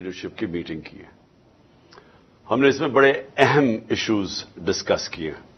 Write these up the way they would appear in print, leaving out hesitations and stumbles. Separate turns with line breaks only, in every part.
Leadership की meeting की है। हमने इसमें बड़े अहम इश्यूज डिस्कस किए हैं।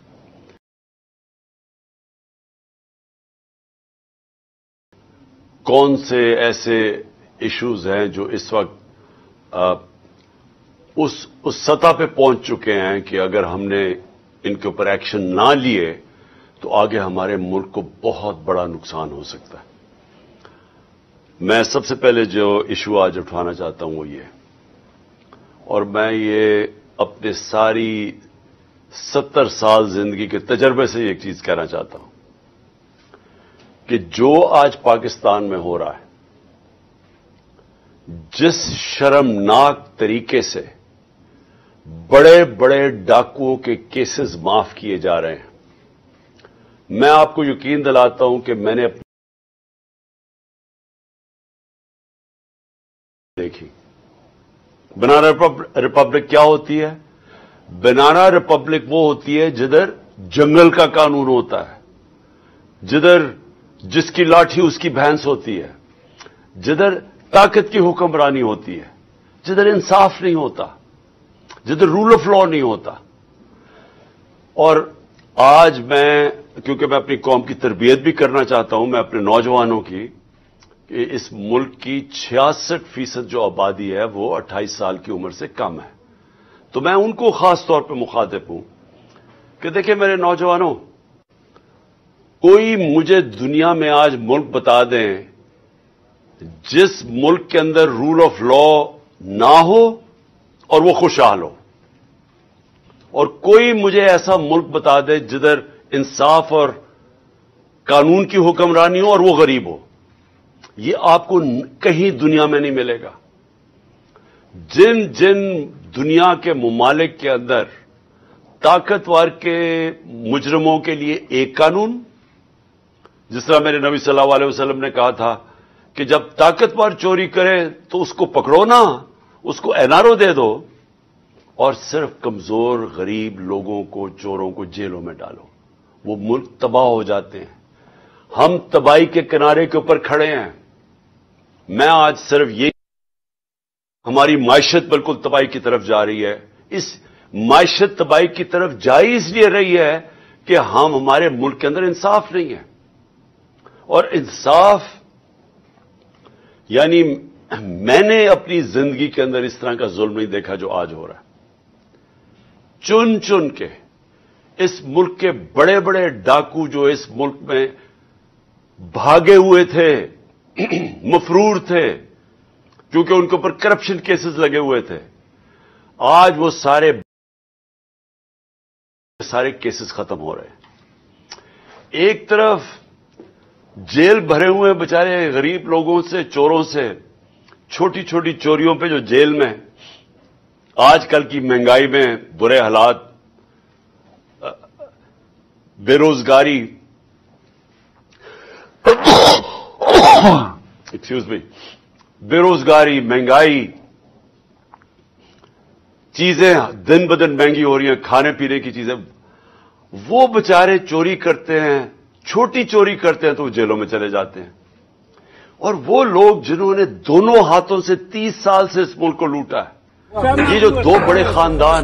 कौन से ऐसे इश्यूज हैं जो इस वक्त उस सतह पे पहुंच चुके हैं कि अगर हमने इनके ऊपर एक्शन ना लिए तो आगे हमारे मुल्क को बहुत बड़ा नुकसान हो सकता है। मैं सबसे पहले जो इशू आज उठाना चाहता हूं वो ये, और मैं ये अपने सारी 70 साल जिंदगी के तजर्बे से एक चीज कहना चाहता हूं कि जो आज पाकिस्तान में हो रहा है, जिस शर्मनाक तरीके से बड़े बड़े डाकुओं के केसेस माफ किए जा रहे हैं, मैं आपको यकीन दिलाता हूं कि मैंने अपनी देखी। बनाना रिपब्लिक क्या होती है? बनाना रिपब्लिक वो होती है जिधर जंगल का कानून होता है, जिधर जिसकी लाठी उसकी भैंस होती है, जिधर ताकत की हुक्मरानी होती है, जिधर इंसाफ नहीं होता, जिधर रूल ऑफ लॉ नहीं होता। और आज क्योंकि मैं अपनी कौम की तरबियत भी करना चाहता हूं, मैं अपने नौजवानों की, कि इस मुल्क की 66% जो आबादी है वो 28 साल की उम्र से कम है, तो मैं उनको खास तौर पर मुखातिब हूं कि देखिए मेरे नौजवानों, कोई मुझे दुनिया में आज मुल्क बता दें जिस मुल्क के अंदर रूल ऑफ लॉ ना हो और वो खुशहाल हो, और कोई मुझे ऐसा मुल्क बता दे जिधर इंसाफ और कानून की हुक्मरानी हो और वो गरीब हो। ये आपको कहीं दुनिया में नहीं मिलेगा। जिन जिन दुनिया के मुमालिक के अंदर ताकतवर के मुजरमों के लिए एक कानून, जिस तरह मेरे नबी सल्लल्लाहु अलैहि वसल्लम ने कहा था कि जब ताकतवर चोरी करे तो उसको पकड़ो ना, उसको एनआरओ दे दो, और सिर्फ कमजोर गरीब लोगों को, चोरों को जेलों में डालो, वो मुल्क तबाह हो जाते हैं। हम तबाही के किनारे के ऊपर खड़े हैं। मैं आज सिर्फ ये, हमारी मायशत बिल्कुल तबाही की तरफ जा रही है। इस मायशत तबाही की तरफ जा ही इसलिए रही है कि हमारे मुल्क के अंदर इंसाफ नहीं है। और इंसाफ यानी मैंने अपनी जिंदगी के अंदर इस तरह का जुल्म नहीं देखा जो आज हो रहा है। चुन चुन के इस मुल्क के बड़े बड़े डाकू जो इस मुल्क में भागे हुए थे, मफरूर थे, क्योंकि उनके ऊपर करप्शन केसेस लगे हुए थे, आज वो सारे केसेस खत्म हो रहे हैं। एक तरफ जेल भरे हुए बेचारे गरीब लोगों से, चोरों से, छोटी छोटी चोरियों पे जो जेल में, आजकल की महंगाई में बुरे हालात, बेरोजगारी, एक्सक्यूज मी, बेरोजगारी, महंगाई, चीजें दिन ब दिन महंगी हो रही हैं, खाने पीने की चीजें, वो बेचारे चोरी करते हैं, छोटी चोरी करते हैं तो वो जेलों में चले जाते हैं। और वो लोग जिन्होंने दोनों हाथों से 30 साल से इस मुल्क को लूटा है, ये जो दो बड़े खानदान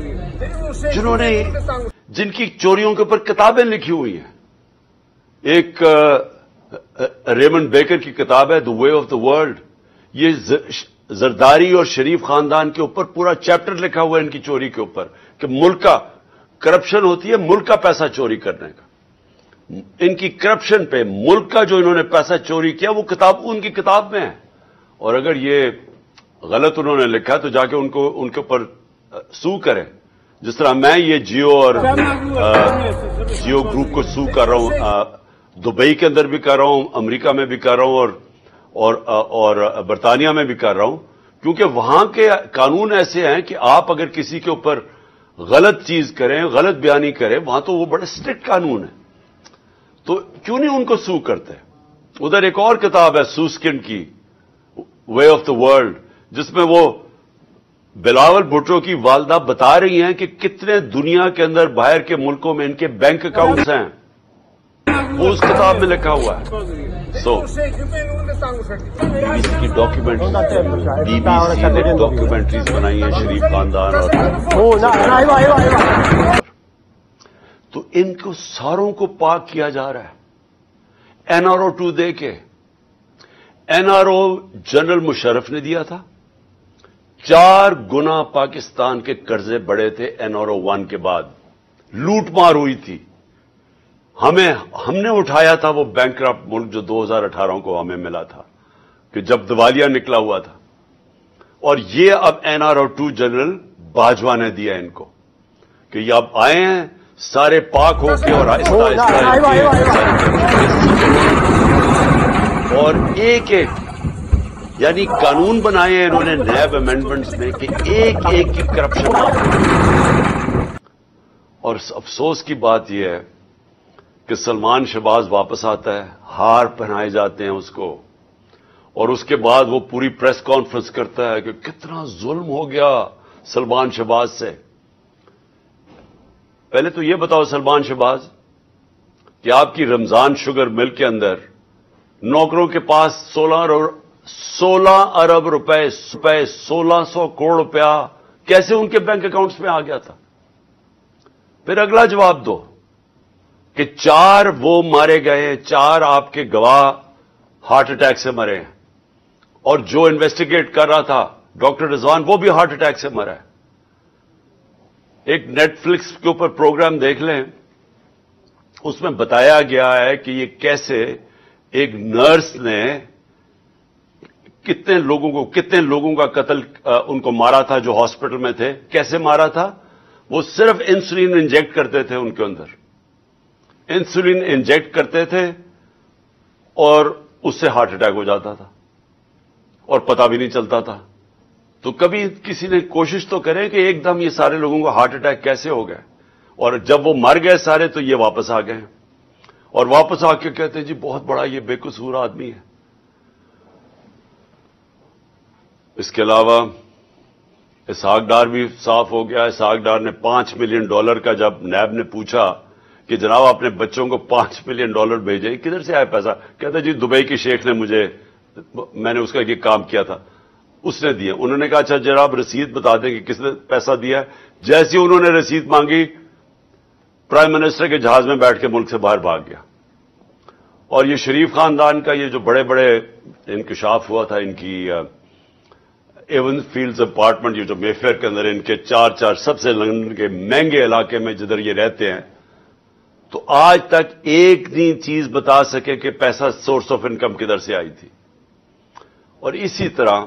जिनकी चोरियों के ऊपर किताबें लिखी हुई हैं, एक रेमंड बेकर की किताब है the way of the world, ये जरदारी और शरीफ खानदान के ऊपर पूरा चैप्टर लिखा हुआ है इनकी चोरी के ऊपर, कि मुल्क का करप्शन होती है, मुल्क का पैसा चोरी करने का। इनकी करप्शन पे मुल्क का जो इन्होंने पैसा चोरी किया वो किताब उनकी किताब में है। और अगर ये गलत उन्होंने लिखा तो जाके उनके ऊपर सू करें, जिस तरह मैं ये जियो और जियो ग्रुप को सू कर रहा हूं, दुबई के अंदर भी कर रहा हूं, अमेरिका में भी कर रहा हूं और बरतानिया में भी कर रहा हूं, क्योंकि वहां के कानून ऐसे हैं कि आप अगर किसी के ऊपर गलत चीज करें, गलत बयानी करें, वहां तो वो बड़े स्ट्रिक्ट कानून है, तो क्यों नहीं उनको सू करते। उधर एक और किताब है सूस्किन की, वे ऑफ द वर्ल्ड, जिसमें वो बिलावल भुट्टो की वालदा बता रही हैं कि कितने दुनिया के अंदर बाहर के मुल्कों में इनके बैंक अकाउंट्स हैं, वो उस किताब में लिखा हुआ है। So, इसकी BBC ने डॉक्यूमेंट्रीज बनाई हैं शरीफ खानदान और तो इनको सारों को पाक किया जा रहा है NRO 2 दे के। NRO जनरल मुशर्रफ ने दिया था। 4 गुना पाकिस्तान के कर्जे बढ़े थे NRO 1 के बाद। लूट मार हुई थी। हमने उठाया था वो बैंकक्रप्ट मुल्क जो 2018 को हमें मिला था कि जब दिवालिया निकला हुआ था। और ये अब NRO 2 जनरल बाजवा ने दिया इनको कि ये अब आए हैं सारे पाक होके और आहिस्ता और एक यानी कानून बनाए हैं इन्होंने नैब अमेंडमेंट्स में कि एक की करप्शन। और अफसोस की बात यह है कि सलमान शहबाज वापस आता है, हार पहनाए जाते हैं उसको और उसके बाद वो पूरी प्रेस कॉन्फ्रेंस करता है कि कितना जुल्म हो गया सलमान शहबाज से। पहले तो ये बताओ सलमान शहबाज कि आपकी रमजान शुगर मिल के अंदर नौकरों के पास 16 अरब रुपए 1600 करोड़ रुपया कैसे उनके बैंक अकाउंट्स में आ गया था। फिर अगला जवाब दो कि 4 वो मारे गए, 4 आपके गवाह हार्ट अटैक से मरे हैं और जो इन्वेस्टिगेट कर रहा था डॉक्टर रिजवान वो भी हार्ट अटैक से मरा है। एक नेटफ्लिक्स के ऊपर प्रोग्राम देख लें, उसमें बताया गया है कि ये कैसे एक नर्स ने कितने लोगों का कत्ल उनको मारा था जो हॉस्पिटल में थे। कैसे मारा था? वो सिर्फ इंसुलिन इंजेक्ट करते थे, उनके अंदर इंसुलिन इंजेक्ट करते थे और उससे हार्ट अटैक हो जाता था और पता भी नहीं चलता था। तो कभी किसी ने कोशिश तो करें कि एकदम ये सारे लोगों को हार्ट अटैक कैसे हो गए और जब वो मर गए सारे तो ये वापस आ गए और वापस आके कहते हैं जी बहुत बड़ा ये बेकसूर आदमी है। इसके अलावा इसहाक डार भी साफ हो गया। इसहाक डार ने $5 मिलियन का जब नैब ने पूछा कि जनाब अपने बच्चों को $5 मिलियन भेजे, किधर से आया पैसा? कहता जी दुबई की शेख ने मैंने उसका ये काम किया था, उसने दिया। उन्होंने कहा अच्छा जनाब रसीद बता दें कि किसने पैसा दिया है। जैसे ही उन्होंने रसीद मांगी प्राइम मिनिस्टर के जहाज में बैठ के मुल्क से बाहर भाग गया। और ये शरीफ खानदान का ये जो बड़े बड़े इंकशाफ हुआ था, इनकी एवन फील्ड्स अपार्टमेंट ये जो मेफेयर के अंदर इनके 4 सबसे लंदन के महंगे इलाके में जिधर ये रहते हैं, तो आज तक एक नहीं चीज बता सके कि पैसा सोर्स ऑफ इनकम किधर से आई थी। और इसी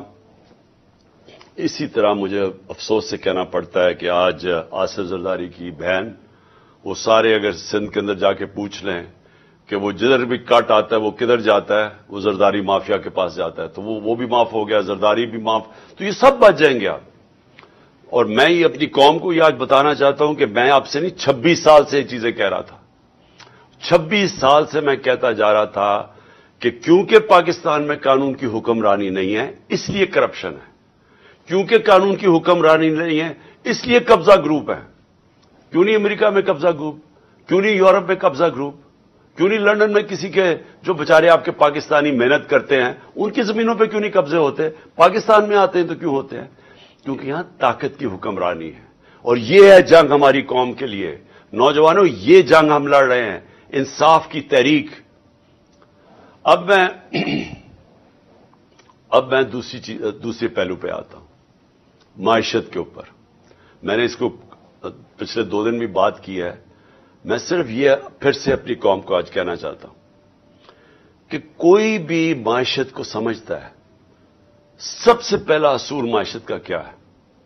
तरह मुझे अफसोस से कहना पड़ता है कि आज आसिफ जरदारी की बहन, वो सारे अगर सिंध के अंदर जाके पूछ लें कि वो जिधर भी कट आता है वो किधर जाता है, वो जरदारी माफिया के पास जाता है। तो वो भी माफ हो गया, जरदारी भी माफ, तो ये सब बच जाएंगे आप। और मैं ये अपनी कौम को ये आज बताना चाहता हूं कि मैं आपसे नहीं 26 साल से ये चीजें कह रहा था। 26 साल से मैं कहता जा रहा था कि क्योंकि पाकिस्तान में कानून की हुक्मरानी नहीं है इसलिए करप्शन है, क्योंकि कानून की हुक्मरानी नहीं है इसलिए कब्जा ग्रुप है। क्यों नहीं अमेरिका में कब्जा ग्रुप, क्यों नहीं यूरोप में कब्जा ग्रुप, क्यों नहीं लंदन में किसी के जो बेचारे आपके पाकिस्तानी मेहनत करते हैं उनकी जमीनों पे क्यों नहीं कब्जे होते? पाकिस्तान में आते हैं तो क्यों होते हैं? क्योंकि यहां ताकत की हुक्मरानी है। और ये है जंग हमारी कौम के लिए। नौजवानों, ये जंग हम लड़ रहे हैं, इंसाफ की तहरीक। अब मैं दूसरे पहलू पे आता हूं, माइशत के ऊपर। मैंने इसको पिछले 2 दिन भी बात की है। मैं सिर्फ ये फिर से अपनी कौम को आज कहना चाहता हूं कि कोई भी माइशत को समझता है, सबसे पहला असूल माइशत का क्या है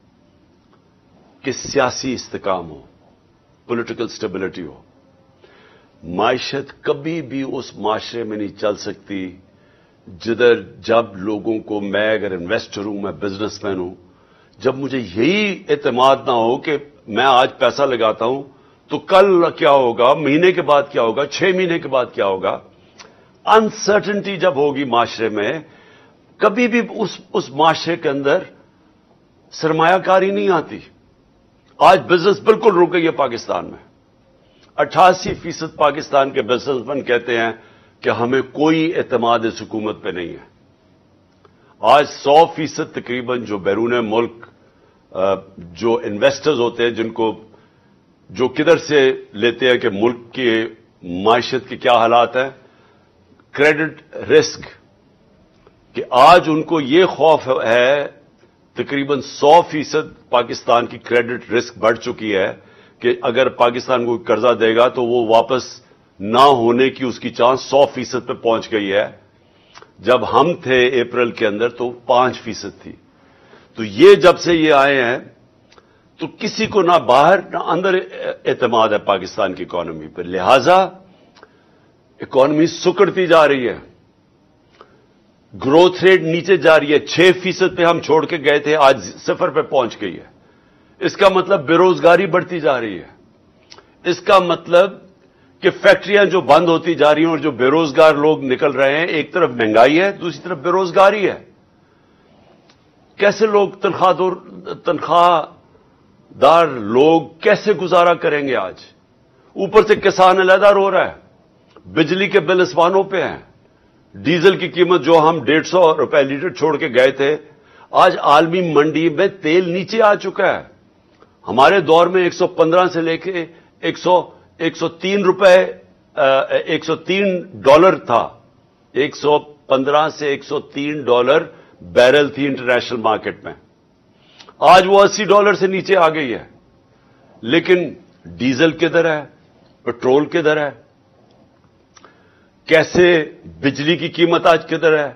कि सियासी इस्तेकाम हो, पॉलिटिकल स्टेबिलिटी हो। माइशत कभी भी उस माशरे में नहीं चल सकती जिधर जब लोगों को, मैं अगर इन्वेस्टर हूं, मैं बिजनेसमैन हूं, जब मुझे यही एतमाद ना हो कि मैं आज पैसा लगाता हूं तो कल क्या होगा, महीने के बाद क्या होगा, 6 महीने के बाद क्या होगा। अनसर्टेनिटी जब होगी माशरे में, कभी भी उस माशरे के अंदर सरमायाकारी नहीं आती। आज बिजनेस बिल्कुल रुक गई है पाकिस्तान में। 88% पाकिस्तान के बिजनेसमैन कहते हैं कि हमें कोई एतमाद इस हुकूमत पे नहीं है। आज 100% तकरीबन जो बैरून मुल्क जो इन्वेस्टर्स होते हैं, जिनको जो किधर से लेते हैं कि मुल्क की मायशत के क्या हालात हैं, क्रेडिट रिस्क, कि आज उनको ये खौफ है, तकरीबन 100% पाकिस्तान की क्रेडिट रिस्क बढ़ चुकी है कि अगर पाकिस्तान को कर्जा देगा तो वो वापस ना होने की उसकी चांस 100% पे पहुंच गई है। जब हम थे अप्रैल के अंदर तो 5% थी। तो ये जब से ये आए हैं तो किसी को ना बाहर ना अंदर एतमाद है पाकिस्तान की इकोनॉमी पर, लिहाजा इकोनॉमी सुकड़ती जा रही है, ग्रोथ रेट नीचे जा रही है। 6% पे हम छोड़ के गए थे, आज 0 पे पहुंच गई है। इसका मतलब बेरोजगारी बढ़ती जा रही है। इसका मतलब कि फैक्ट्रियां जो बंद होती जा रही हैं और जो बेरोजगार लोग निकल रहे हैं, एक तरफ महंगाई है, दूसरी तरफ बेरोजगारी है। कैसे लोग तनख्वाहदार लोग कैसे गुजारा करेंगे आज? ऊपर से किसान अलहदा रो रहा है, बिजली के बिल आसमानों पे हैं, डीजल की कीमत जो हम 150 रुपए लीटर छोड़ के गए थे, आज आलमी मंडी में तेल नीचे आ चुका है। हमारे दौर में 115 से लेके 103 रुपए, $103 था। 115 से $103 बैरल थी इंटरनेशनल मार्केट में। आज वो $80 से नीचे आ गई है। लेकिन डीजल किधर है, पेट्रोल किधर है, कैसे बिजली की कीमत आज किधर है?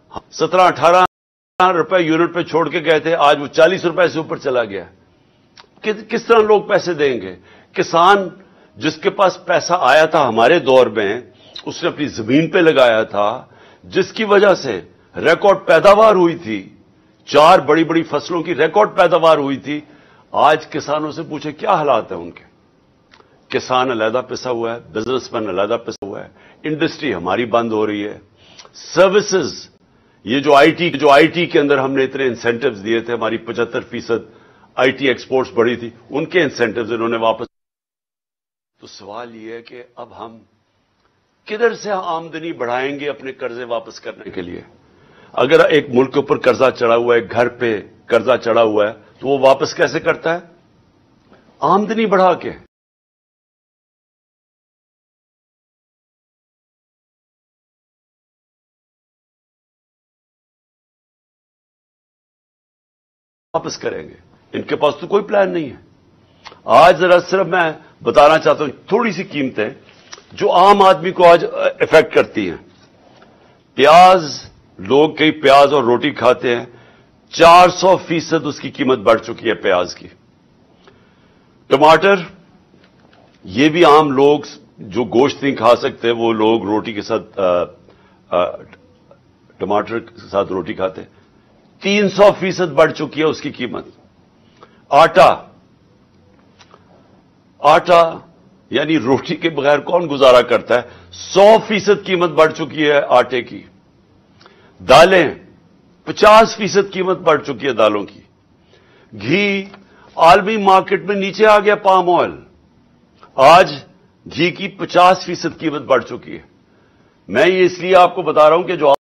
17-18 रुपए यूनिट पे छोड़ के गए थे, आज वो 40 रुपए से ऊपर चला गया। किस तरह लोग पैसे देंगे? किसान जिसके पास पैसा आया था हमारे दौर में, उसने अपनी जमीन पे लगाया था, जिसकी वजह से रिकॉर्ड पैदावार हुई थी, 4 बड़ी बड़ी फसलों की रिकॉर्ड पैदावार हुई थी। आज किसानों से पूछे क्या हालात है उनके? किसान अलहदा पिसा हुआ है, बिजनेसमैन अलहदा पिसा हुआ है, इंडस्ट्री हमारी बंद हो रही है, सर्विसेज, ये जो आईटी के अंदर हमने इतने इंसेंटिव्स दिए थे, हमारी 75% आईटी एक्सपोर्ट्स बढ़ी थी, उनके इंसेंटिव्स इन्होंने वापस। तो सवाल यह है कि अब हम किधर से आमदनी बढ़ाएंगे अपने कर्जे वापस करने के लिए? अगर एक मुल्क के ऊपर कर्जा चढ़ा हुआ है, घर पे कर्जा चढ़ा हुआ है, तो वो वापस कैसे करता है? आमदनी बढ़ा के। वापस करेंगे, इनके पास तो कोई प्लान नहीं है। आज जरा सिर्फ मैं बताना चाहता हूं थोड़ी सी कीमतें जो आम आदमी को आज इफेक्ट करती हैं। प्याज, लोग कई प्याज और रोटी खाते हैं, 400% उसकी कीमत बढ़ चुकी है प्याज की। टमाटर, ये भी आम लोग जो गोश्त नहीं खा सकते, वो लोग रोटी के साथ टमाटर के साथ रोटी खाते हैं, 300% बढ़ चुकी है उसकी कीमत। आटा यानी रोटी के बगैर कौन गुजारा करता है? 100% कीमत बढ़ चुकी है आटे की। दालें, 50% कीमत बढ़ चुकी है दालों की। घी, आलमी मार्केट में नीचे आ गया पाम ऑयल, आज घी की 50% कीमत बढ़ चुकी है। मैं ये इसलिए आपको बता रहा हूं कि जो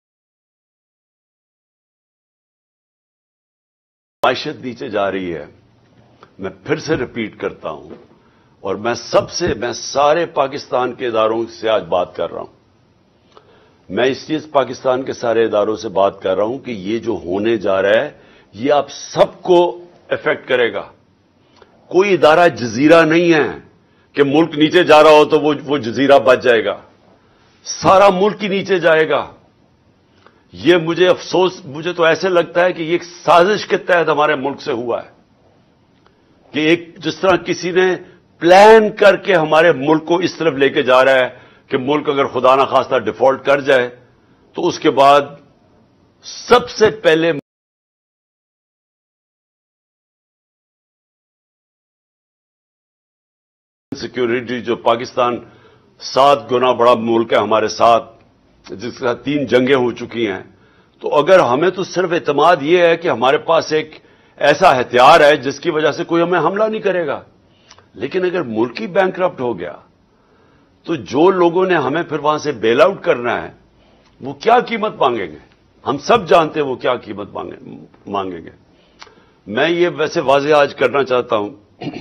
मायशत नीचे जा रही है, मैं फिर से रिपीट करता हूं, और मैं सारे पाकिस्तान के इदारों से आज बात कर रहा हूं। मैं इसलिए पाकिस्तान के सारे इदारों से बात कर रहा हूं कि ये जो होने जा रहा है, ये आप सबको इफेक्ट करेगा। कोई इदारा जजीरा नहीं है कि मुल्क नीचे जा रहा हो तो वो जजीरा बच जाएगा। सारा मुल्क ही नीचे जाएगा। ये मुझे तो ऐसे लगता है कि ये एक साजिश के तहत हमारे मुल्क से हुआ है, कि एक जिस तरह किसी ने प्लान करके हमारे मुल्क को इस तरफ लेके जा रहा है कि मुल्क अगर खुदा ना खास्ता डिफॉल्ट कर जाए तो उसके बाद सबसे पहले सिक्योरिटी, जो पाकिस्तान 7 गुना बड़ा मुल्क है हमारे साथ, जिसके साथ 3 जंगें हो चुकी हैं, तो अगर हमें तो सिर्फ एतमाद यह है कि हमारे पास एक ऐसा हथियार है जिसकी वजह से कोई हमें हमला नहीं करेगा, लेकिन अगर मुल्क ही बैंकरप्ट हो गया तो जो लोगों ने हमें फिर वहां से बेल आउट करना है, वो क्या कीमत मांगेंगे? हम सब जानते हैं वो क्या कीमत मांगेंगे। मैं ये वैसे वाज़ेह आज करना चाहता हूं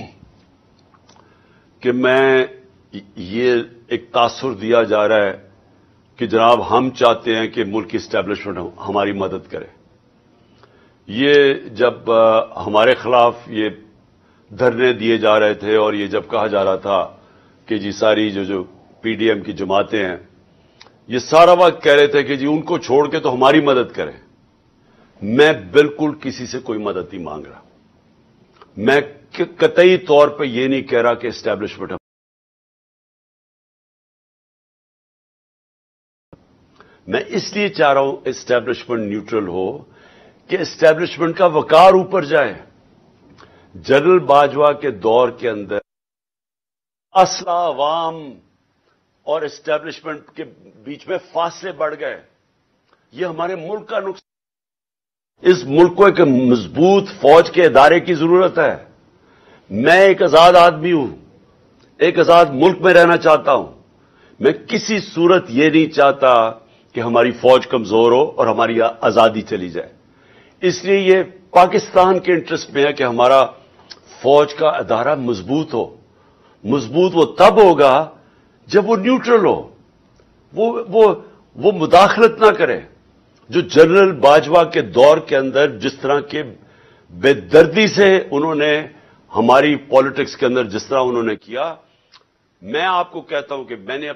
कि मैं ये एक तासुर दिया जा रहा है कि जनाब हम चाहते हैं कि मुल्क की एस्टैब्लिशमेंट हमारी मदद करे। ये जब हमारे खिलाफ ये धरने दिए जा रहे थे और ये जब कहा जा रहा था कि जी सारी जो पीडीएम की जमातें हैं, ये सारा वक्त कह रहे थे कि जी उनको छोड़ के तो हमारी मदद करें। मैं बिल्कुल किसी से कोई मदद नहीं मांग रहा। मैं कतई तौर पे ये नहीं कह रहा कि एस्टैब्लिशमेंट, मैं इसलिए चाह रहा हूं एस्टैब्लिशमेंट न्यूट्रल हो कि एस्टैब्लिशमेंट का वकार ऊपर जाए। जनरल बाजवा के दौर के अंदर असला अवाम और एस्टैब्लिशमेंट के बीच में फासले बढ़ गए। ये हमारे मुल्क का नुकसान। इस मुल्क को एक मजबूत फौज के इदारे की जरूरत है। मैं एक आजाद आदमी हूं, एक आजाद मुल्क में रहना चाहता हूं। मैं किसी सूरत ये नहीं चाहता कि हमारी फौज कमजोर हो और हमारी आजादी चली जाए। इसलिए ये पाकिस्तान के इंटरेस्ट में है कि हमारा फौज का अदारा मजबूत हो। मजबूत वो तब होगा जब वो न्यूट्रल हो, वो मुदाखलत ना करे। जो जनरल बाजवा के दौर के अंदर जिस तरह के बेदर्दी से उन्होंने हमारी पॉलिटिक्स के अंदर जिस तरह उन्होंने किया, मैं आपको कहता हूं कि मैंने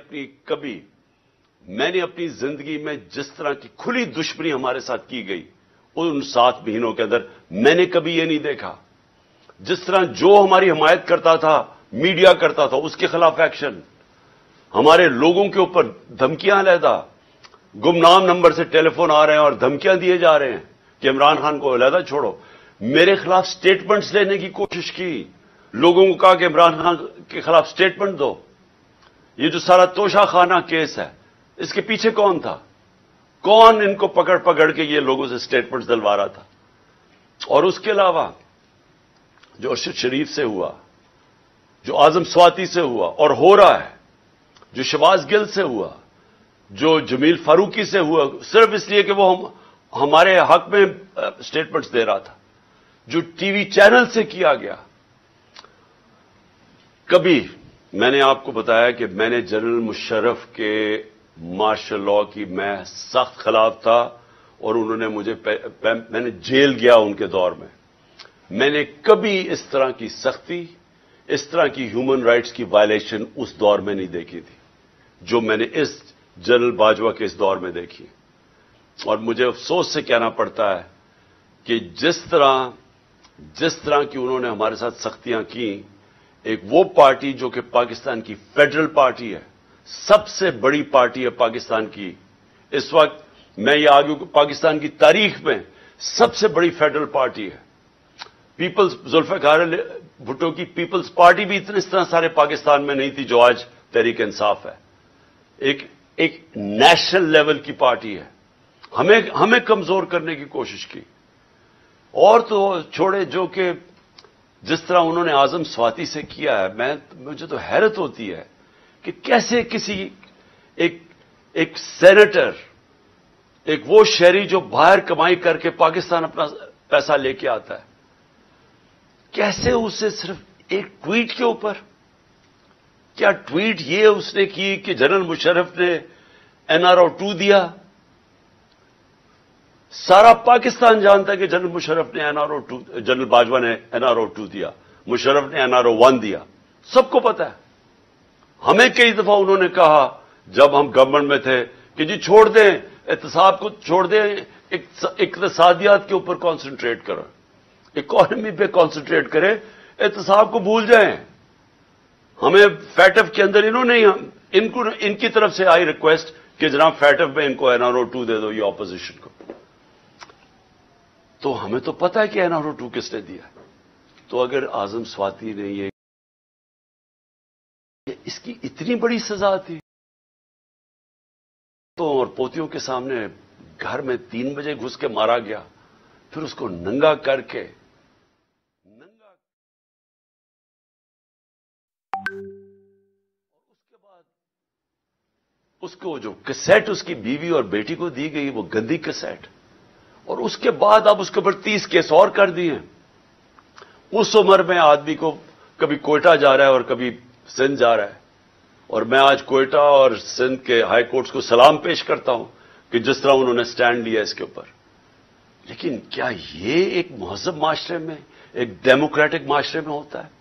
अपनी जिंदगी में जिस तरह की खुली दुश्मनी हमारे साथ की गई उन 7 महीनों के अंदर मैंने कभी ये नहीं देखा। जिस तरह जो हमारी हिमायत करता था, मीडिया करता था, उसके खिलाफ एक्शन, हमारे लोगों के ऊपर धमकियां अलहदा, गुमनाम नंबर से टेलीफोन आ रहे हैं और धमकियां दिए जा रहे हैं कि इमरान खान को अलहदा छोड़ो। मेरे खिलाफ स्टेटमेंट्स लेने की कोशिश की, लोगों को कहा कि इमरान खान के खिलाफ स्टेटमेंट दो। ये जो सारा तोशाखाना केस है, इसके पीछे कौन था? कौन इनको पकड़ पकड़ के ये लोगों से स्टेटमेंट्स दिलवा रहा था? और उसके अलावा जो अरशद शरीफ से हुआ, जो आजम स्वाति से हुआ और हो रहा है, जो शहबाज गिल से हुआ, जो जमील फारूकी से हुआ, सिर्फ इसलिए कि वो हमारे हक में स्टेटमेंट्स दे रहा था, जो टीवी चैनल से किया गया। कभी मैंने आपको बताया कि मैंने जनरल मुशर्रफ के मार्शल लॉ की मैं सख्त खिलाफ था और उन्होंने मैंने जेल गया उनके दौर में। मैंने कभी इस तरह की सख्ती, इस तरह की ह्यूमन राइट्स की वायलेशन उस दौर में नहीं देखी थी जो मैंने इस जनरल बाजवा के इस दौर में देखी। और मुझे अफसोस से कहना पड़ता है कि जिस तरह की उन्होंने हमारे साथ सख्तियां की, एक वो पार्टी जो कि पाकिस्तान की फेडरल पार्टी है, सबसे बड़ी पार्टी है पाकिस्तान की इस वक्त, मैं ये आर्ग्यू कि पाकिस्तान की तारीख में सबसे बड़ी फेडरल पार्टी है। पीपल्स जुल्फिकार भुट्टो की पीपल्स पार्टी भी इस तरह सारे पाकिस्तान में नहीं थी जो आज तहरीक इंसाफ है। एक नेशनल लेवल की पार्टी है। हमें कमजोर करने की कोशिश की। और तो छोड़े जो कि जिस तरह उन्होंने आजम स्वाति से किया है, मुझे तो हैरत होती है कि कैसे किसी एक सेनेटर, एक वो शहरी जो बाहर कमाई करके पाकिस्तान अपना पैसा लेके आता है, कैसे उसे सिर्फ एक ट्वीट के ऊपर, क्या ट्वीट ये उसने की कि जनरल मुशर्रफ ने एनआरओ 2 दिया? सारा पाकिस्तान जानता है कि जनरल मुशर्रफ ने एनआरओ 2, जनरल बाजवा ने एनआरओ 2 दिया, मुशर्रफ ने एनआरओ 1 दिया, सबको पता है। हमें कई दफा उन्होंने कहा जब हम गवर्नमेंट में थे कि जी छोड़ दें, एहतसाब को छोड़ दें, इक्तिसादियात के ऊपर कॉन्सेंट्रेट करें, इकोनॉमी पे कॉन्सेंट्रेट करें, एहतसाब को भूल जाएं। हमें फैटफ के अंदर इनकी तरफ से आई रिक्वेस्ट कि जनाब फैटफ में इनको एनआरओ 2 दे दो, ये ऑपोजिशन को। तो हमें तो पता है कि एनआरओ 2 किसने दिया। तो अगर आजम स्वाति ने ये इसकी इतनी बड़ी सजा थी, तो और पोतियों के सामने घर में 3 बजे घुस के मारा गया, फिर उसको नंगा करके और उसके बाद اس کو جو کیسٹ اس کی بیوی اور بیٹی کو دی گئی وہ گندی کیسٹ، اور اس کے بعد اب اس کے اوپر 30 کیس اور کر دیے ہیں۔ اس عمر میں آدمی کو کبھی کوئٹہ جا رہا ہے اور کبھی سندھ جا رہا ہے، اور میں آج کوئٹہ اور سندھ کے ہائی کورٹس کو سلام پیش کرتا ہوں کہ جس طرح انہوں نے سٹینڈ لیا اس کے اوپر۔ لیکن کیا یہ ایک مہذب معاشرے میں، ایک ڈیموکریٹک معاشرے میں ہوتا ہے؟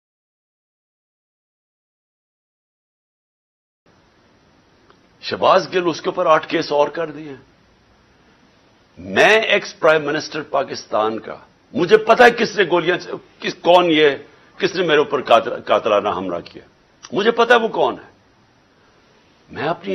شہباز گل اس کے اوپر 8 کیس اور کر دیے ہیں۔ میں ایکس پرائم منسٹر پاکستان کا، مجھے پتا ہے کس نے گولیاں، کس نے میرے اوپر قاتلانہ حملہ کیا، مجھے پتا ہے وہ کون ہے۔ میں اپنی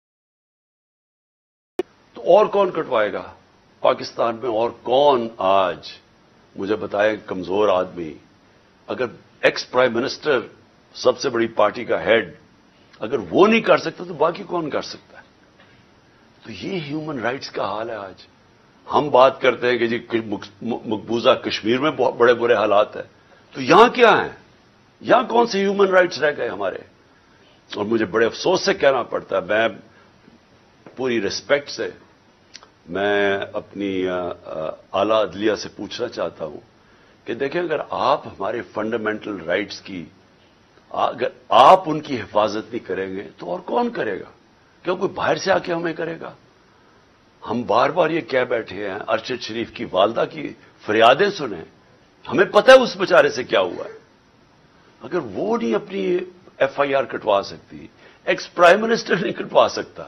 تو اور کون کٹوائے گا پاکستان میں؟ اور کون آج مجھے بتائے کمزور آدمی، اگر ایکس پرائم منسٹر سب سے بڑی پارٹی کا ہیڈ اگر وہ نہیں کر سکتا تو باقی کون کر سکتا ہے؟ تو یہ ہیومن رائٹس کا حال ہے آج۔ ہم بات کرتے ہیں کہ جی مقبوضہ کشمیر میں بہت بڑے برے حالات ہیں، تو یہاں کیا ہیں؟ یہاں کون سے ہیومن رائٹس رہ گئے ہمارے؟ اور مجھے بڑے افسوس سے کہنا پڑتا ہے، میں پوری ریسپیکٹ سے میں اپنی اعلی عدلیہ سے پوچھنا چاہتا ہوں کہ دیکھیں، اگر آپ ہمارے فنڈامنٹل رائٹس کی، اگر آپ ان کی حفاظت نہیں کریں گے تو اور کون کرے گا؟ کیوں کوئی باہر سے آ کے ہمیں کرے گا؟ ہم بار بار یہ کہہ بیٹھے ہیں، ارشد شریف کی والدہ کی فریادیں سنیں، ہمیں پتہ ہے اس بیچارے سے کیا ہوا ہے۔ اگر وہ نہیں اپنی ایف آئی آر کٹوا سکتی، ایکس پرائم منسٹر نہیں کٹوا سکتا،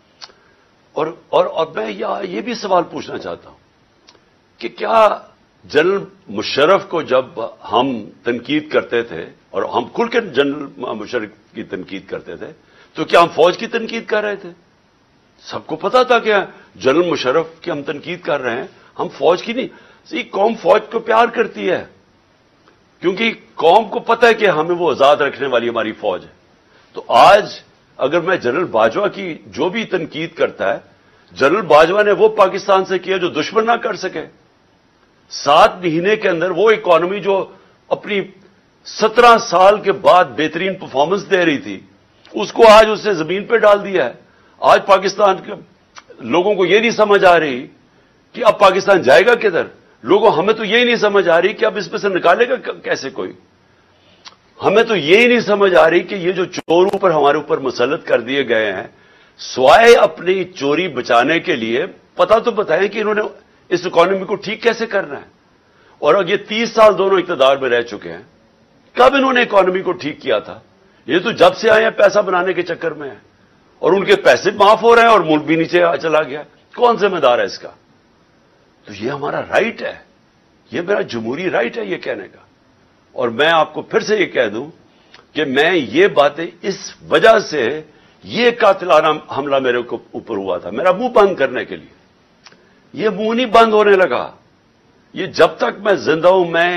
اور میں یہ بھی سوال پوچھنا چاہتا ہوں کہ کیا جنرل مشرف کو جب ہم تنقید کرتے تھے، اور ہم کھل کے جنرل مشرف کی تنقید کرتے تھے، تو کیا ہم فوج کی تنقید کر رہے تھے؟ سب کو پتا تھا کہ جنرل مشرف کی ہم تنقید کر رہے ہیں، ہم فوج کی نہیں۔ قوم فوج کو پیار کرتی ہے، کیونکہ قوم کو پتا ہے کہ ہمیں وہ آزاد رکھنے والی ہماری فوج ہے۔ تو آج اگر میں جنرل باجوہ کی جو بھی تنقید کرتا ہے، جنرل باجوہ نے وہ پاکستان سے کیا جو دشمن نہ کر سکے۔ 7 مہینے کے اندر وہ اکانومی جو اپنی 17 سال کے بعد بہترین پرفارمنس دے رہی تھی، اس کو آج اس نے زمین پہ ڈال دیا ہے۔ آج پاکستان کے لوگوں کو یہ نہیں سمجھ آ رہی کہ اب پاکستان جائے گا کدھر۔ ہمیں تو یہی نہیں سمجھ آ رہی کہ اب اس میں سے نکالے گا کیسے کوئی۔ ہمیں تو یہی نہیں سمجھ آ رہی کہ یہ جو چوروں پر ہمارے اوپر مسلط کر دیے گئے ہیں، سوائے اپنی چوری بچانے کے لیے پتا تو بتائیں کہ انہوں نے اس اکانومی کو ٹھیک کیسے کرنا ہے۔ اور اب یہ 30 سال دونوں اقتدار میں رہ چکے ہیں، کب انہوں نے اکانومی کو ٹھیک کیا تھا؟ یہ تو جب سے آئے ہیں پیسہ بنانے کے چکر میں ہیں، اور ان کے پیسے معاف ہو رہے ہیں اور ملک بھی نیچے چلا گیا۔ کون ذمہ دار ہے اس کا؟ تو یہ ہمارا رائٹ ہے، یہ میرا جمہوری رائٹ ہے یہ کہنے کا۔ اور میں آپ کو پھر سے یہ کہہ دوں کہ میں یہ باتیں اس وجہ سے، یہ قاتلانہ حملہ میرے اوپر ہوا تھا میرا منہ بند کرنے کے لیے۔ یہ منہ نہیں بند ہونے لگا، یہ جب تک میں زندہ ہوں میں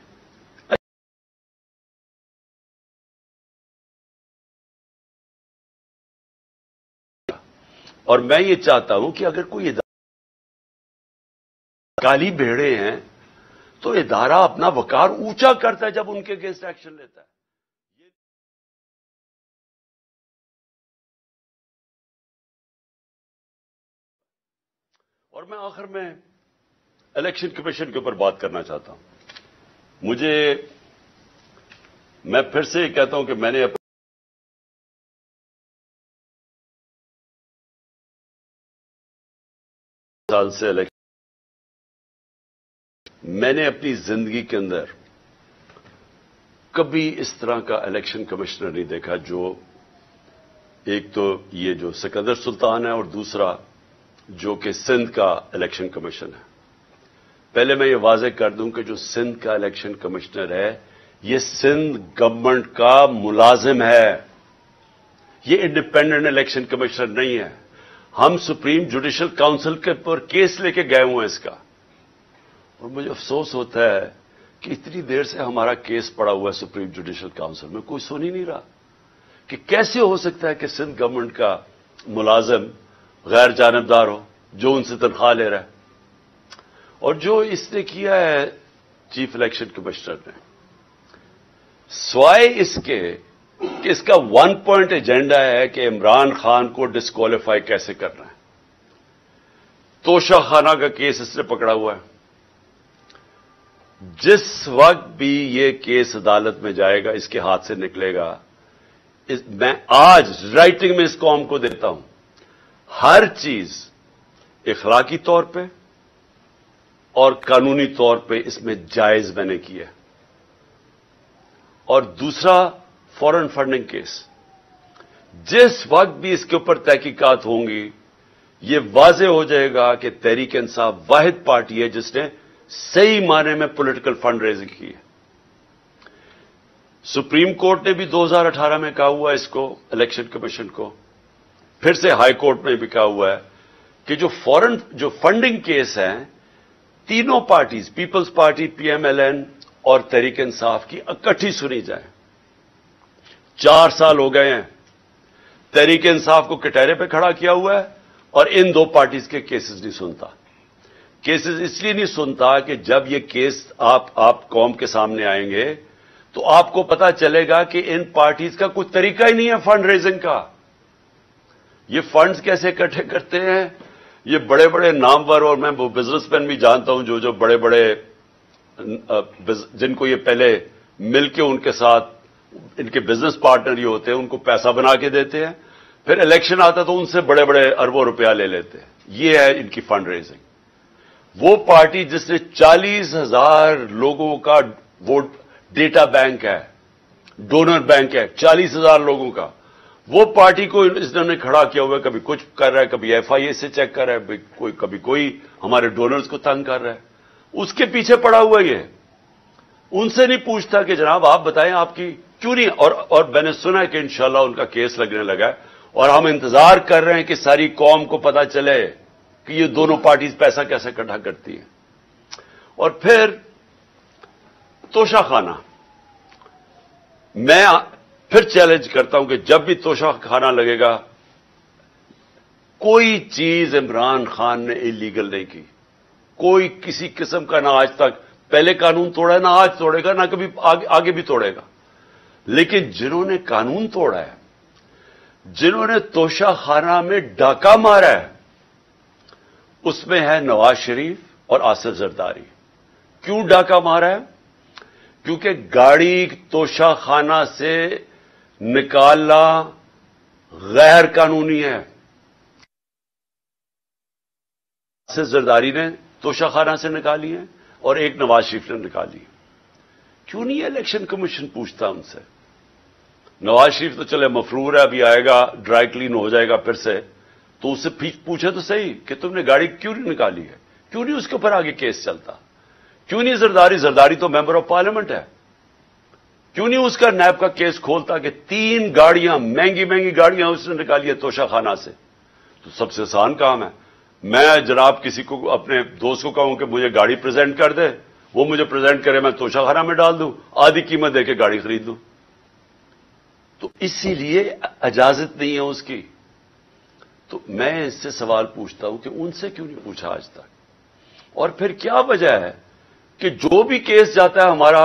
اور میں یہ چاہتا ہوں کہ اگر کوئی کالی بھیڑے ہیں تو ادارہ اپنا وقار اونچا کرتا ہے جب ان کے اگینسٹ ایکشن لیتا ہے۔ اور میں آخر میں الیکشن کمیشن کے اوپر بات کرنا چاہتا ہوں۔ میں پھر سے یہ کہتا ہوں کہ میں نے سال سے میں نے اپنی زندگی کے اندر کبھی اس طرح کا الیکشن کمشنر نہیں دیکھا، جو ایک تو یہ جو سکندر سلطان ہے اور دوسرا جو کہ سندھ کا الیکشن کمیشن ہے۔ پہلے میں یہ واضح کر دوں کہ جو سندھ کا الیکشن کمشنر ہے یہ سندھ گورنمنٹ کا ملازم ہے، یہ انڈیپینڈنٹ الیکشن کمشنر نہیں ہے۔ ہم سپریم جوڈیشل کاؤنسل کے پر کیس لے کے گئے ہوئے ہیں اس کا، اور مجھے افسوس ہوتا ہے کہ اتنی دیر سے ہمارا کیس پڑا ہوا ہے سپریم جوڈیشل کاؤنسل میں، کوئی سن ہی نہیں رہا کہ کیسے ہو سکتا ہے کہ سندھ گورنمنٹ کا ملازم غیر جانبدار ہو جو ان سے تنخواہ لے رہا ہے۔ اور جو اس نے کیا ہے چیف الیکشن کمشنر نے، سوائے اس کے कि इसका 1 पॉइंट एजेंडा है कि इमरान खान को डिस्क्वालीफाई कैसे करना है। तोशाखाना का केस इसने पकड़ा हुआ है। जिस वक्त भी ये केस अदालत में जाएगा, इसके हाथ से निकलेगा, मैं आज राइटिंग में इस कौम को देता हूं, हर चीज इखलाकी तौर पे और कानूनी तौर पे इसमें जायज मैंने की है। और दूसरा, फॉरेन फंडिंग केस, जिस वक्त भी इसके ऊपर तहकीकात होंगी, ये वाजे हो जाएगा कि तहरीक इंसाफ वाहिद पार्टी है जिसने सही मायने में पॉलिटिकल फंड रेजिंग की है। सुप्रीम कोर्ट ने भी 2018 में कहा हुआ है इसको, इलेक्शन कमीशन को, फिर से हाई कोर्ट में भी कहा हुआ है कि जो फंडिंग केस हैं, तीनों पार्टीज, पीपल्स पार्टी, पीएमएलएन और तहरीक इंसाफ की इकट्ठी सुनी जाए। 4 साल हो गए हैं, तहरीक इंसाफ को कटहरे पे खड़ा किया हुआ है और इन दो पार्टीज के केसेस नहीं सुनता। केसेस इसलिए नहीं सुनता कि जब ये केस आप कौम के सामने आएंगे तो आपको पता चलेगा कि इन पार्टीज का कोई तरीका ही नहीं है फंड रेजिंग का। ये फंड्स कैसे इकट्ठे करते हैं, ये बड़े बड़े नामवर, और मैं वो बिजनेसमैन भी जानता हूं जो बड़े बड़े, जिनको ये पहले मिलके उनके साथ इनके बिजनेस पार्टनर ही होते हैं, उनको पैसा बना के देते हैं, फिर इलेक्शन आता तो उनसे बड़े बड़े अरबों रुपया ले लेते हैं। ये है इनकी फंड रेजिंग। वो पार्टी जिसने 40,000 लोगों का वोट डेटा बैंक है, डोनर बैंक है, 40,000 लोगों का, वो पार्टी को इन्होंने खड़ा किया हुआ है। कभी कुछ कर रहा है, कभी एफआईए से चेक कर रहा है, कभी कोई हमारे डोनर्स को तंग कर रहा है, उसके पीछे पड़ा हुआ ये। उनसे नहीं पूछता कि जनाब आप बताएं आपकी क्यों नहीं। और मैंने सुना है कि इंशाल्लाह उनका केस लगने लगा है और हम इंतजार कर रहे हैं कि सारी कौम को पता चले कि ये दोनों पार्टीज पैसा कैसे इकट्ठा करती हैं। और फिर तोशाखाना, मैं फिर चैलेंज करता हूं कि जब भी तोशाखाना लगेगा, कोई चीज इमरान खान ने इलीगल नहीं की, कोई किसी किस्म का, ना आज तक पहले कानून तोड़ा है, ना आज तोड़ेगा, ना कभी आगे भी तोड़ेगा। लेकिन जिन्होंने कानून तोड़ा है, जिन्होंने तोशाखाना में डाका मारा है, उसमें है नवाज शरीफ और आसिफ जरदारी। क्यों डाका मारा है? क्योंकि गाड़ी तोशाखाना से निकालना गैर कानूनी है। आसिफ जरदारी ने तोशाखाना से निकाली है और एक नवाज शरीफ ने निकाली। क्यों नहीं इलेक्शन कमीशन पूछता उनसे? नवाज शरीफ तो चले मफरूर है, अभी आएगा, ड्राई क्लीन हो जाएगा फिर से, तो उससे पूछे तो सही कि तुमने गाड़ी क्यों नहीं निकाली है, क्यों नहीं उसके ऊपर आगे केस चलता, क्यों नहीं जरदारी तो मेंबर ऑफ पार्लियामेंट है, क्यों नहीं उसका नैब का केस खोलता कि 3 गाड़ियां, महंगी महंगी गाड़ियां उसने निकाली है तोशाखाना से। तो सबसे आसान काम है, मैं जनाब किसी को, अपने दोस्त को कहूं कि मुझे गाड़ी प्रेजेंट कर दे, वो मुझे प्रेजेंट करे, मैं तोशाखाना में डाल दूं, आधी कीमत देके गाड़ी खरीद लूं। तो इसीलिए इजाजत नहीं है उसकी। तो मैं इससे सवाल पूछता हूं कि उनसे क्यों नहीं पूछा आज तक? और फिर क्या वजह है कि जो भी केस जाता है हमारा,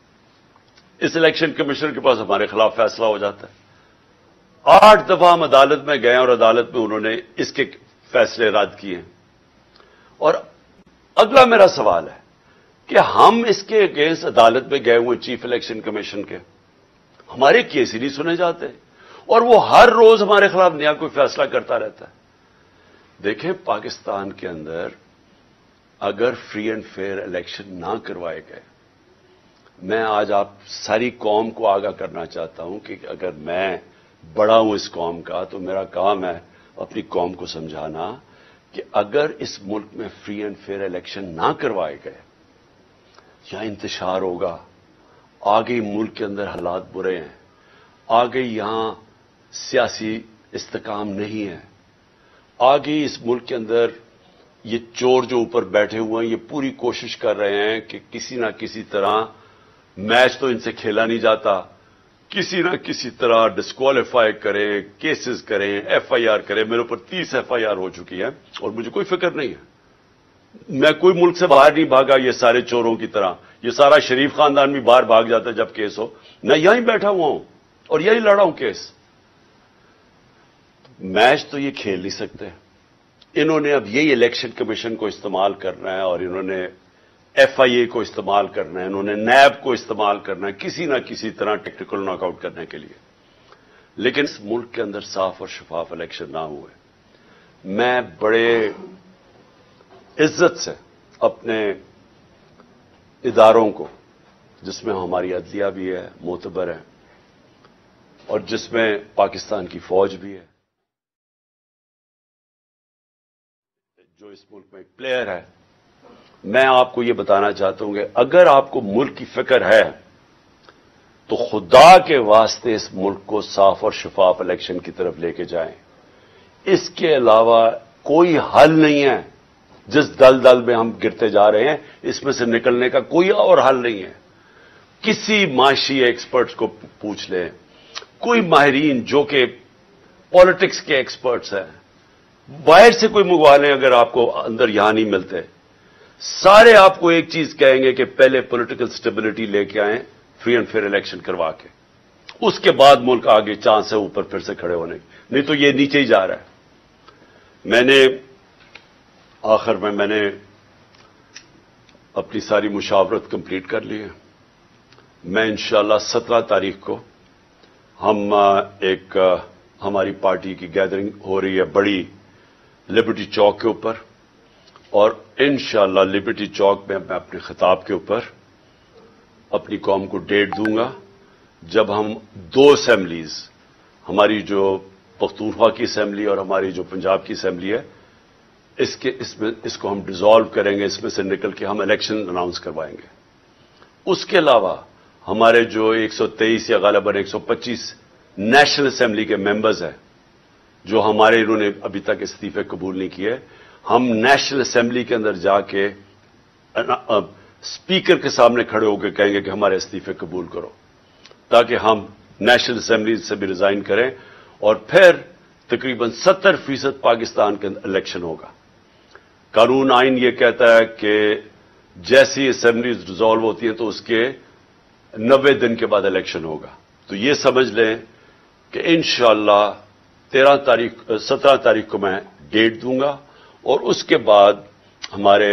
इस इलेक्शन कमीशनर के पास हमारे खिलाफ फैसला हो जाता है। 8 दफा हम अदालत में गए और अदालत में उन्होंने इसके फैसले रद्द किए। और अगला मेरा सवाल है कि हम इसके अगेंस्ट अदालत में गए हुए चीफ इलेक्शन कमीशन के, हमारे केस ही नहीं सुने जाते और वो हर रोज हमारे खिलाफ नया कोई फैसला करता रहता है। देखें, पाकिस्तान के अंदर अगर फ्री एंड फेयर इलेक्शन ना करवाए गए, मैं आज आप सारी कौम को आगाह करना चाहता हूं कि अगर मैं बड़ा हूं इस कौम का, तो मेरा काम है अपनी कौम को समझाना कि अगर इस मुल्क में फ्री एंड फेयर इलेक्शन ना करवाए गए, यहां इंतशार होगा, आगे मुल्क के अंदर हालात बुरे हैं, आगे यहां सियासी इस्तेकाम नहीं है, आगे इस मुल्क के अंदर ये चोर जो ऊपर बैठे हुए हैं, ये पूरी कोशिश कर रहे हैं कि किसी ना किसी तरह, मैच तो इनसे खेला नहीं जाता, किसी ना किसी तरह डिस्क्वालीफाई करें, केसेस करें, एफआईआर करें। मेरे ऊपर 30 एफआईआर हो चुकी है और मुझे कोई फिक्र नहीं है। मैं कोई मुल्क से बाहर नहीं भागा ये सारे चोरों की तरह। ये सारा शरीफ खानदान भी बाहर भाग जाता है जब केस हो। मैं यहीं बैठा हुआ हूं, और यही लड़ा हूं केस। मैच तो ये खेल नहीं सकते। इन्होंने अब यही इलेक्शन कमीशन को इस्तेमाल करना है और इन्होंने FIA को इस्तेमाल करना है, इन्होंने NAB को इस्तेमाल करना है किसी ना किसी तरह टेक्निकल नॉकआउट करने के लिए। लेकिन इस मुल्क के अंदर साफ और शफाफ इलेक्शन ना हुए, मैं बड़े इज्जत से अपने इदारों को, जिसमें हमारी अदलिया भी है, मोतबर है, और जिसमें पाकिस्तान की फौज भी है, जो इस मुल्क में एक प्लेयर है, मैं आपको ये बताना चाहता हूं कि अगर आपको मुल्क की फिक्र है तो खुदा के वास्ते इस मुल्क को साफ और शफाफ इलेक्शन की तरफ लेके जाएं। इसके अलावा कोई हल नहीं है। जिस दलदल में हम गिरते जा रहे हैं, इसमें से निकलने का कोई और हल नहीं है। किसी माशी एक्सपर्ट्स को पूछ लें, कोई माहिरीन जो कि पॉलिटिक्स के एक्सपर्ट्स हैं, बाहर से कोई मंगवा लें, अगर आपको अंदर यहां नहीं मिलते, सारे आपको एक चीज कहेंगे कि पहले पॉलिटिकल स्टेबिलिटी लेके आए, फ्री एंड फेयर इलेक्शन करवा के, उसके बाद मुल्क आगे चांस है ऊपर फिर से खड़े होने की, नहीं तो ये नीचे ही जा रहा है। आखिर में मैंने अपनी सारी मुशावरत कंप्लीट कर ली है। मैं इंशाअल्लाह 17 तारीख को हमारी पार्टी की गैदरिंग हो रही है बड़ी लिबर्टी चौक के ऊपर, और इंशाअल्लाह लिबर्टी चौक में मैं अपने खिताब के ऊपर अपनी कौम को डेट दूंगा जब हम 2 असेंबलीज, हमारी जो पख्तूनख्वा की असेंबली और हमारी जो पंजाब की असेंबली है, इसको हम डिसॉल्व करेंगे, इसमें से निकल के हम इलेक्शन अनाउंस करवाएंगे। उसके अलावा हमारे जो 123 या गालिबन 125 नेशनल असेंबली के मेंबर्स हैं, जो हमारे इन्होंने अभी तक इस्तीफे कबूल नहीं किए, हम नेशनल असेंबली के अंदर जाके स्पीकर के सामने खड़े होकर कहेंगे कि हमारे इस्तीफे कबूल करो, ताकि हम नेशनल असेंबली से भी रिजाइन करें, और फिर तकरीबन 70% पाकिस्तान के अंदर इलेक्शन होगा। कानून आइन यह कहता है कि जैसी असेंबलीज डिसॉल्व होती हैं तो उसके 90 दिन के बाद इलेक्शन होगा। तो ये समझ लें कि इंशाअल्लाह 17 तारीख को मैं डेट दूंगा, और उसके बाद हमारे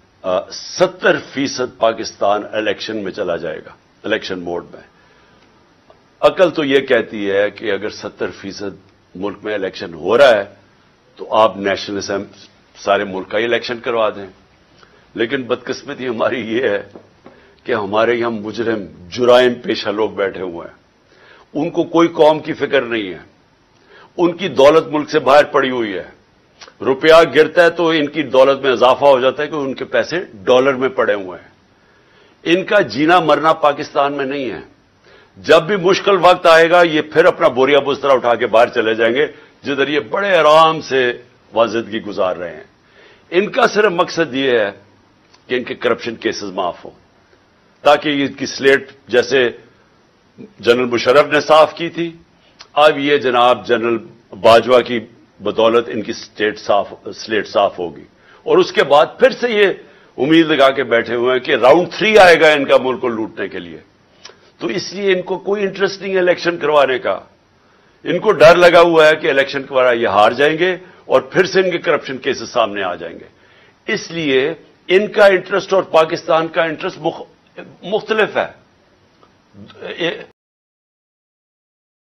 70% पाकिस्तान इलेक्शन में चला जाएगा, इलेक्शन मोड में। अकल तो यह कहती है कि अगर 70% मुल्क में इलेक्शन हो रहा है तो आप नेशनल असेंबली सारे मुल्क का इलेक्शन करवा दें। लेकिन बदकिस्मती हमारी ये है कि हमारे यहां मुजरिम जुराइम पेशा लोग बैठे हुए हैं, उनको कोई कौम की फिक्र नहीं है, उनकी दौलत मुल्क से बाहर पड़ी हुई है। रुपया गिरता है तो इनकी दौलत में इजाफा हो जाता है कि उनके पैसे डॉलर में पड़े हुए हैं। इनका जीना मरना पाकिस्तान में नहीं है। जब भी मुश्किल वक्त आएगा, ये फिर अपना बोरिया बुस्तरा उठा के बाहर चले जाएंगे, जिधर ये बड़े आराम से जिंदगी गुजार रहे हैं। इनका सिर्फ मकसद ये है कि इनके करप्शन केसेस माफ हो, ताकि इनकी स्लेट जैसे जनरल मुशर्रफ ने साफ की थी, अब ये जनाब जनरल बाजवा की बदौलत इनकी स्लेट साफ होगी, और उसके बाद फिर से ये उम्मीद लगा के बैठे हुए हैं कि राउंड 3 आएगा इनका मुल्क को लूटने के लिए। तो इसलिए इनको कोई इंटरेस्ट नहीं है इलेक्शन करवाने का। इनको डर लगा हुआ है कि इलेक्शन करवाना ये हार जाएंगे और फिर से इनके करप्शन केसेस सामने आ जाएंगे। इसलिए इनका इंटरेस्ट और पाकिस्तान का इंटरेस्ट मुख्तलिफ है।